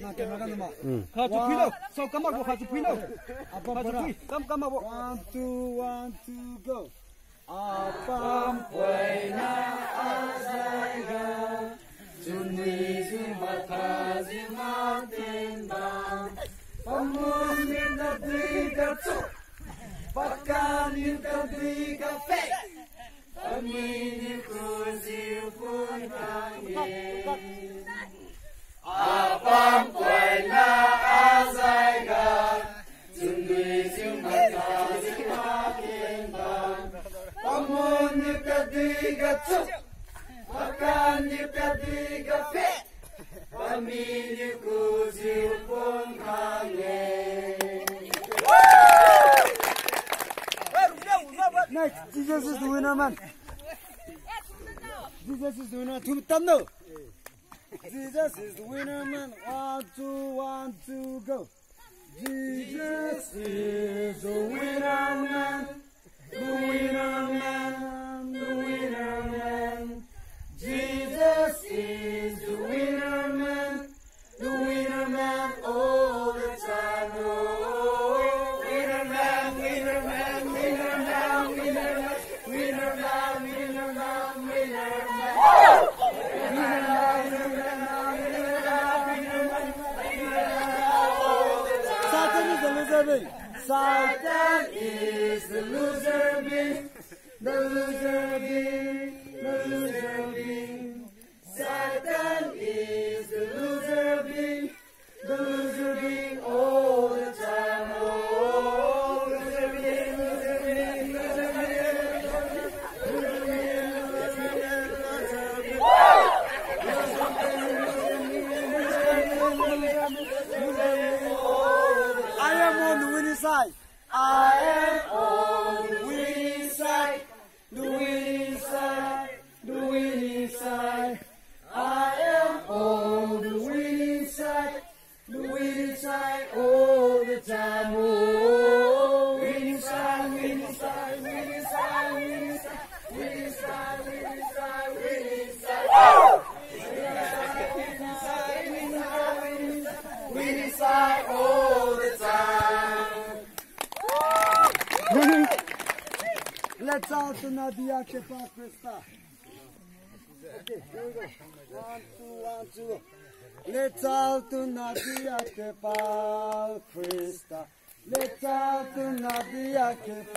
So come on, one, two, go. Apam puena azaiga, junwizu matazi matimba, pamun na briga tu, pakan na briga fe, pamini kuzi puntangi. Apam puena azaiga, junwizu matazi matimba. Pamun ni kadiga tu, makan ni kadiga fe, pamili kuzi pun kanye. Nice, Jesus is the winner, man. Jesus is the winner. Jesus is the winner, man. 1, 2, go. Jesus is the winner, man. The winner man, the winner man. Jesus is the winner man, all the time. Oh, winner man, winner man, winner man, winner man, winner man, winner man, winner man. Satan is the loser bee. Satan is the loser bee, the loser bee, the loser bee. Satan is the loser bee, the loser bee all the time. Oh, loser bee, loser bee, loser bee, loser bee. I am on the winning side. I am on the winning side, the winning side, the winning side. I am on the winning side all the time. Oh, winning side, winning side, winning side, winning side, winning side, winning side, winning side. Oh! Winning side all the time. Let's out to Nadia Kepa Krista. Okay, here we go. 1, 2. Let's out to Nadia Kepa Krista. Let's out to Nadia Kepa.